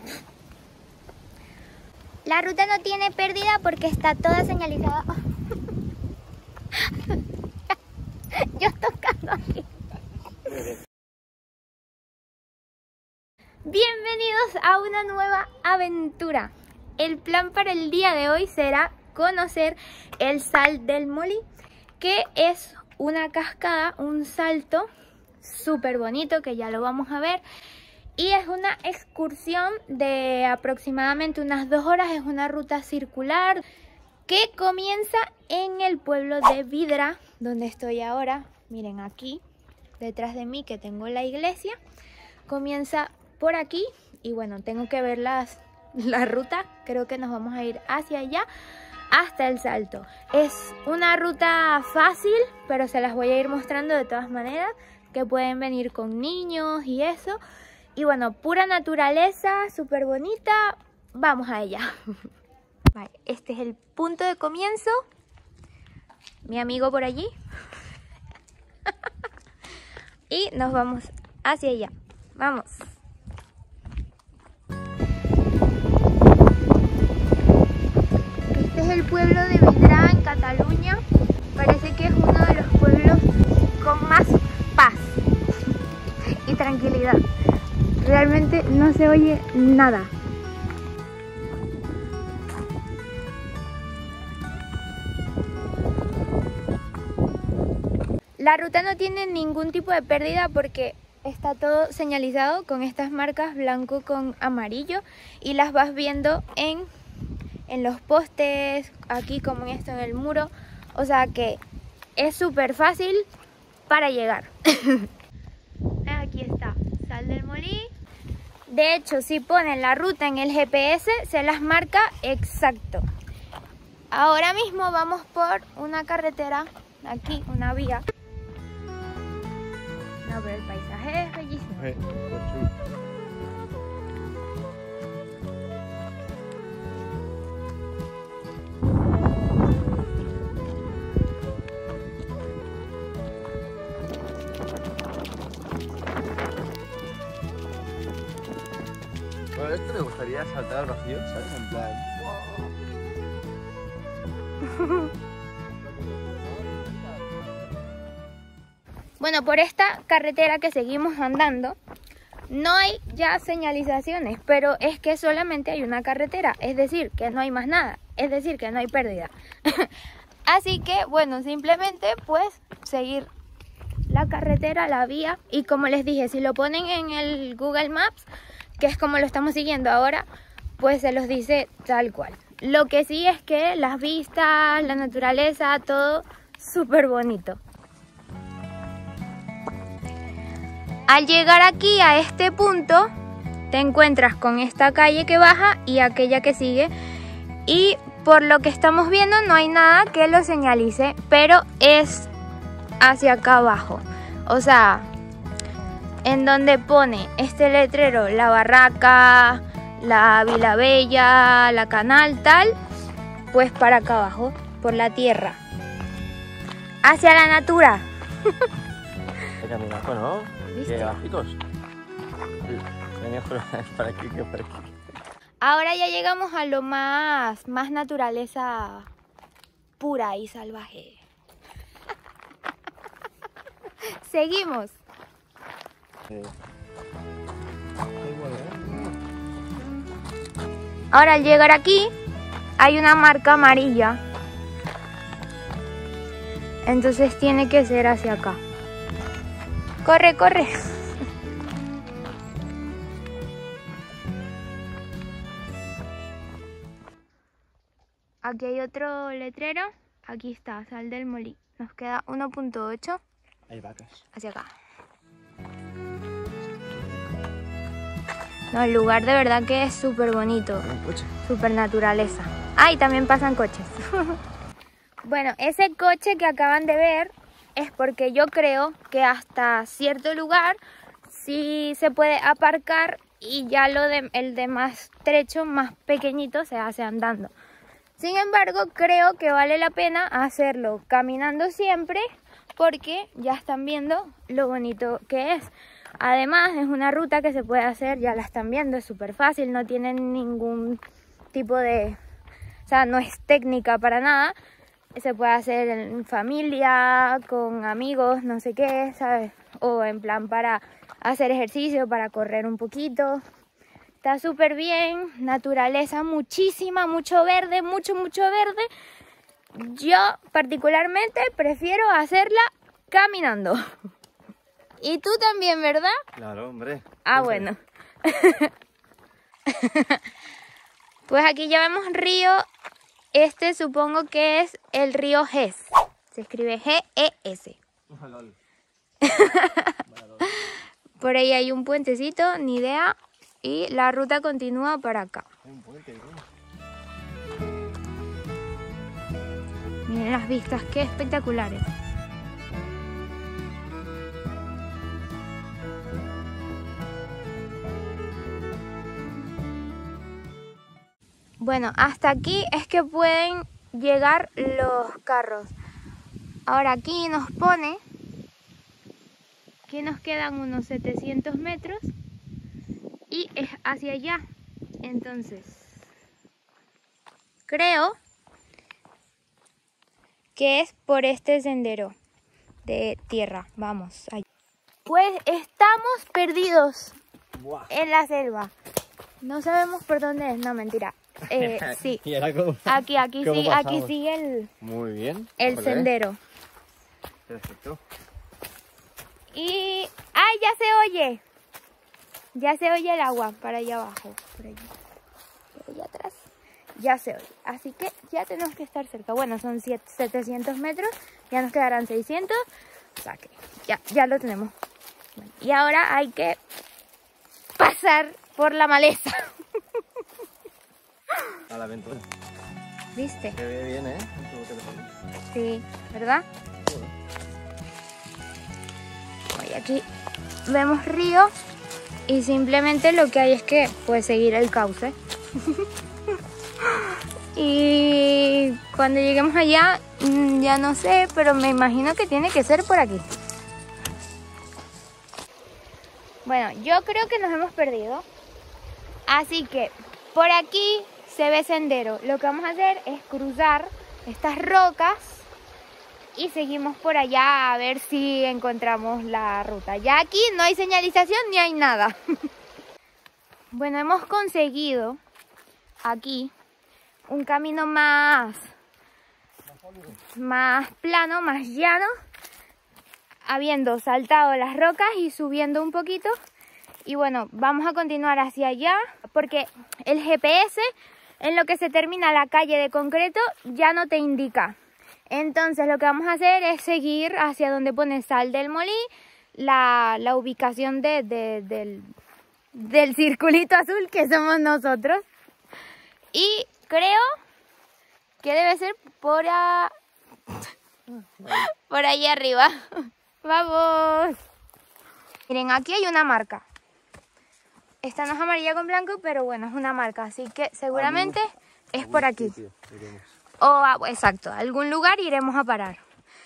La ruta no tiene pérdida porque está toda señalizada. Yo tocando aquí. Bienvenidos a una nueva aventura. El plan para el día de hoy será conocer el Sal del Molí, que es una cascada, un salto súper bonito que ya lo vamos a ver. Y es una excursión de aproximadamente unas 2 horas, es una ruta circular que comienza en el pueblo de Vidra, donde estoy ahora. Miren aquí, detrás de mí que tengo la iglesia, comienza por aquí y bueno, tengo que ver la ruta, creo que nos vamos a ir hacia allá hasta el salto. Es una ruta fácil, pero se las voy a ir mostrando de todas maneras, que pueden venir con niños y eso. Y bueno, pura naturaleza, súper bonita. Vamos a ella. Vale, este es el punto de comienzo. Mi amigo por allí. Y nos vamos hacia allá. Vamos. Este es el pueblo de Vidrà, en Cataluña. Parece que es uno de los pueblos con más paz y tranquilidad. Realmente no se oye nada. La ruta no tiene ningún tipo de pérdida porque está todo señalizado con estas marcas blanco con amarillo y las vas viendo en los postes, aquí como en esto en el muro. O sea que es súper fácil para llegar. Aquí está, Sal del Molí. De hecho, si ponen la ruta en el GPS, se las marca exacto. Ahora mismo vamos por una carretera, aquí, una vía. No, pero el paisaje es bellísimo. Bueno, esto me gustaría saltar al vacío, ¿sabes? En plan... Bueno, por esta carretera que seguimos andando, no hay ya señalizaciones, pero es que solamente hay una carretera, es decir, que no hay más nada, es decir, que no hay pérdida. Así que, bueno, simplemente pues seguir la carretera, la vía, y como les dije, si lo ponen en el Google Maps, que es como lo estamos siguiendo ahora, pues se los dice tal cual. Lo que sí es que las vistas, la naturaleza, todo súper bonito. Al llegar aquí a este punto, te encuentras con esta calle que baja y aquella que sigue. Y por lo que estamos viendo no hay nada que lo señalice, pero es hacia acá abajo. O sea, en donde pone este letrero, la barraca, la Vila Bella, la canal, tal, pues para acá abajo, por la tierra. Hacia la natura. Hay caminajo, ¿no? ¿Viste? Qué gráficos. Mejor para aquí que por aquí. Ahora ya llegamos a lo más naturaleza pura y salvaje. Seguimos. Ahora al llegar aquí hay una marca amarilla. Entonces tiene que ser hacia acá. Corre, corre. Aquí hay otro letrero. Aquí está, Sal del Molí. Nos queda 1.8. Hay vacas. Hacia acá. No, el lugar de verdad que es súper bonito. Súper naturaleza. Ah, y también pasan coches. Bueno, ese coche que acaban de ver es porque yo creo que hasta cierto lugar sí se puede aparcar y ya el de más trecho, más pequeñito, se hace andando. Sin embargo, creo que vale la pena hacerlo caminando siempre porque ya están viendo lo bonito que es. Además es una ruta que se puede hacer, ya la están viendo, es súper fácil, no tiene ningún tipo de... O sea, no es técnica para nada. Se puede hacer en familia, con amigos, no sé qué, ¿sabes? O en plan para hacer ejercicio, para correr un poquito. Está súper bien, naturaleza muchísima, mucho verde, mucho verde. Yo particularmente prefiero hacerla caminando. Y tú también, ¿verdad? Claro, hombre. Ah, bueno. Pues aquí ya vemos río. Este supongo que es el río Ges. Se escribe G-E-S. Por ahí hay un puentecito, ni idea. Y la ruta continúa para acá. Hay un puente, ¿no? Miren las vistas, qué espectaculares. Bueno, hasta aquí es que pueden llegar los carros. Ahora aquí nos pone que nos quedan unos 700 metros y es hacia allá. Entonces, creo que es por este sendero de tierra. Vamos allá. Pues estamos perdidos en la selva. No sabemos por dónde es, no, mentira. Sí. ¿Y ahora cómo? Aquí pasamos? sigue el Muy bien. el sendero. Perfecto. Y... ¡ay, ya se oye! Ya se oye el agua para allá abajo. Por allá atrás. Ya se oye. Así que ya tenemos que estar cerca. Bueno, son 700 metros. Ya nos quedarán 600. O sea que ya lo tenemos. Bueno, y ahora hay que pasar por la maleza. A la aventura. ¿Viste? Se ve bien, ¿eh? Sí, ¿verdad? Y aquí vemos río y simplemente lo que hay es que pues seguir el cauce. Y cuando lleguemos allá, ya no sé, pero me imagino que tiene que ser por aquí. Bueno, yo creo que nos hemos perdido. Así que por aquí se ve sendero. Lo que vamos a hacer es cruzar estas rocas y seguimos por allá a ver si encontramos la ruta. Ya aquí no hay señalización ni hay nada. Bueno, hemos conseguido aquí un camino más plano, más llano, habiendo saltado las rocas y subiendo un poquito. Y bueno, vamos a continuar hacia allá porque el GPS, en lo que se termina la calle de concreto, ya no te indica. Entonces lo que vamos a hacer es seguir hacia donde pone Sal del Molí, la ubicación del circulito azul que somos nosotros. Y creo que debe ser por ahí arriba. ¡Vamos! Miren, aquí hay una marca. Esta no es amarilla con blanco, pero bueno, es una marca. Así que seguramente es por aquí. O, exacto, a algún lugar iremos a parar.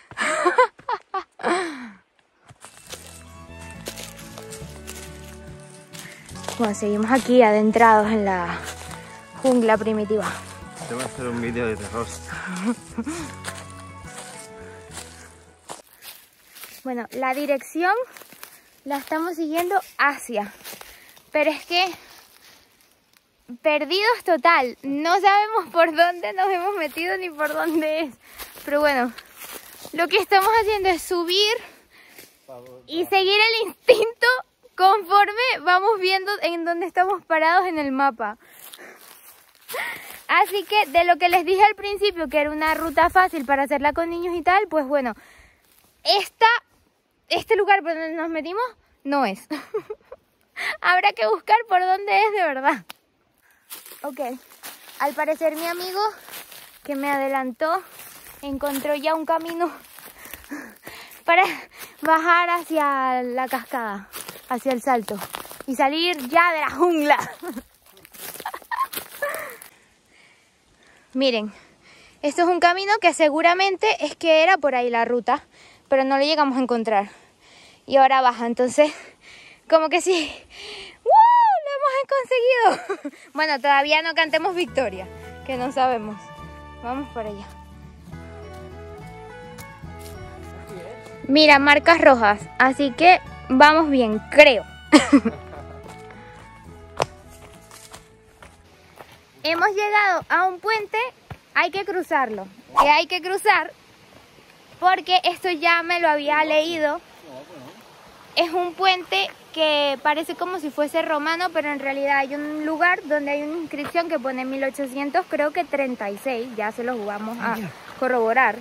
Bueno, seguimos aquí adentrados en la jungla primitiva. Te voy a hacer un vídeo de terror. Bueno, la dirección la estamos siguiendo hacia. Pero es que perdidos total. No sabemos por dónde nos hemos metido ni por dónde es. Pero bueno, lo que estamos haciendo es subir y seguir el instinto conforme vamos viendo en dónde estamos parados en el mapa. Así que de lo que les dije al principio, que era una ruta fácil para hacerla con niños y tal, pues bueno, este lugar por donde nos metimos no es. Habrá que buscar por dónde es de verdad. Ok, al parecer mi amigo que me adelantó encontró ya un camino para bajar hacia la cascada, hacia el salto y salir ya de la jungla. Miren, esto es un camino que seguramente es que era por ahí la ruta, pero no lo llegamos a encontrar. Y ahora baja, entonces como que sí. ¡Lo hemos conseguido! Bueno, todavía no cantemos victoria, que no sabemos. Vamos para allá. Mira, marcas rojas, así que vamos bien, creo. Hemos llegado a un puente, hay que cruzarlo. Que hay que cruzar porque esto ya me lo había leído. Es un puente que parece como si fuese romano, pero en realidad hay un lugar donde hay una inscripción que pone 1800, creo que 36, ya se los vamos a corroborar.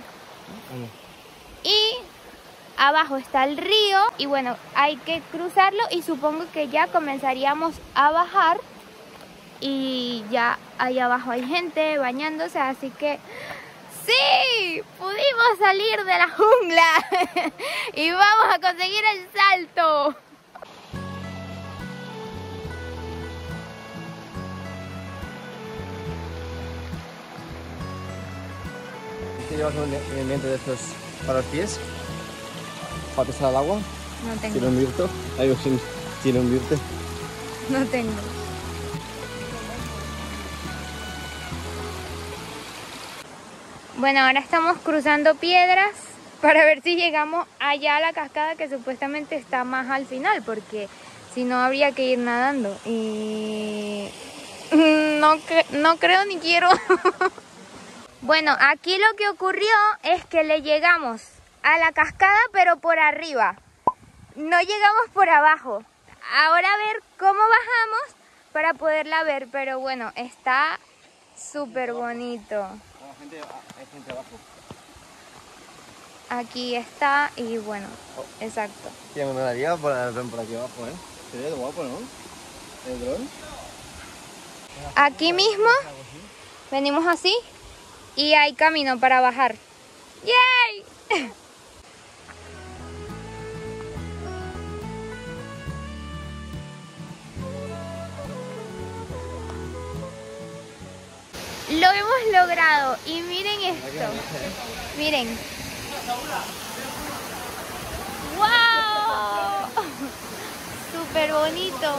Y abajo está el río y bueno, hay que cruzarlo y supongo que ya comenzaríamos a bajar y ya ahí abajo hay gente bañándose, así que ¡sí! ¡Pudimos salir de la jungla! ¡Y vamos a conseguir el salto! ¿Te llevas un elemento de estos para los pies? ¿Para pisar al agua? No tengo. ¿Tiene un virto? Ahí tiene un virte. No tengo. Bueno, ahora estamos cruzando piedras para ver si llegamos allá a la cascada que supuestamente está más al final, porque si no habría que ir nadando y no creo ni quiero. Bueno, aquí lo que ocurrió es que le llegamos a la cascada pero por arriba, no llegamos por abajo. Ahora a ver cómo bajamos para poderla ver, pero bueno, está súper bonito. Hay gente abajo. Aquí está y bueno, exacto. Sí, me daría por aquí abajo, ¿eh? Sería guapo, ¿no? El dron. Aquí mismo venimos así y hay camino para bajar. ¡Yay! Lo hemos logrado y miren esto. Miren. ¡Wow! Súper bonito.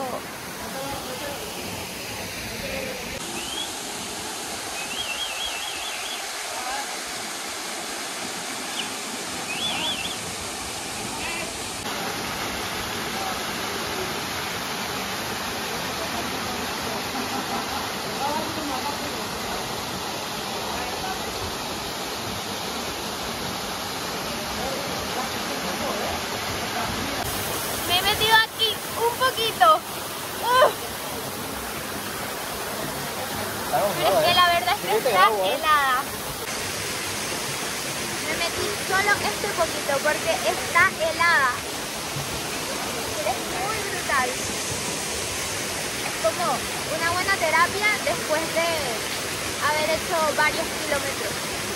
Me he metido aquí un poquito. Pero es que la verdad es que está helada. Me metí solo este poquito porque está helada. Es muy brutal. Es como una buena terapia después de haber hecho varios kilómetros.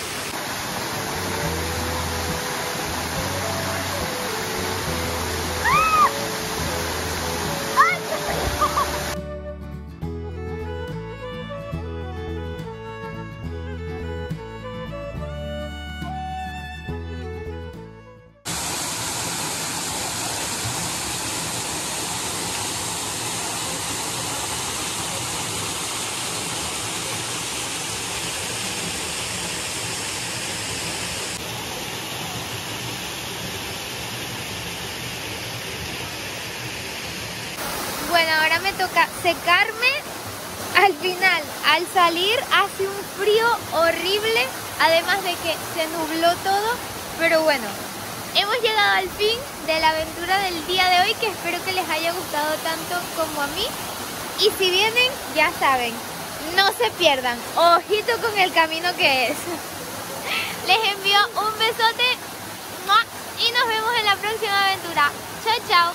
Bueno, ahora me toca secarme. Al final, al salir hace un frío horrible, además de que se nubló todo, pero bueno, hemos llegado al fin de la aventura del día de hoy, que espero que les haya gustado tanto como a mí. Y si vienen, ya saben, no se pierdan, ojito con el camino que es. Les envío un besote y nos vemos en la próxima aventura. Chao, chao.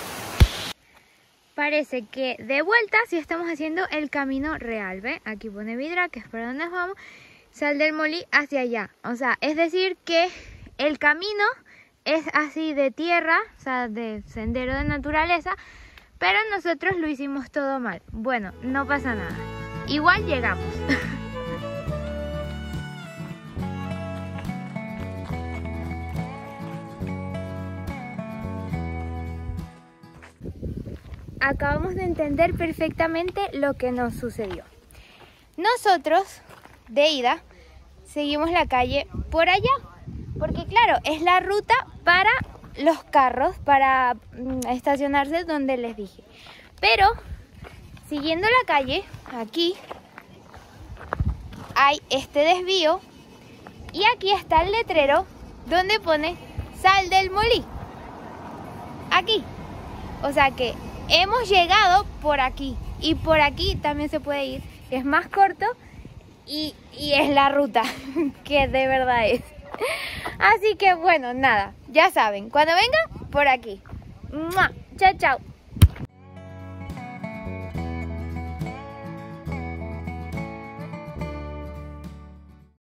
Parece que de vuelta sí estamos haciendo el camino real, ¿ve? Aquí pone Vidra, que es para donde vamos. Sal del Molí hacia allá. O sea, es decir que el camino es así de tierra, o sea, de sendero de naturaleza, pero nosotros lo hicimos todo mal. Bueno, no pasa nada. Igual llegamos. acabamos de entender perfectamente lo que nos sucedió. Nosotros, de ida, seguimos la calle por allá, porque claro, es la ruta para los carros, para estacionarse donde les dije. Pero, siguiendo la calle, aquí hay este desvío y aquí está el letrero donde pone Sal del Molí. Aquí. O sea que hemos llegado por aquí y por aquí también se puede ir, que es más corto y es la ruta que de verdad es. Así que bueno, nada, ya saben, cuando vengan por aquí. ¡Mua! Chao, chao.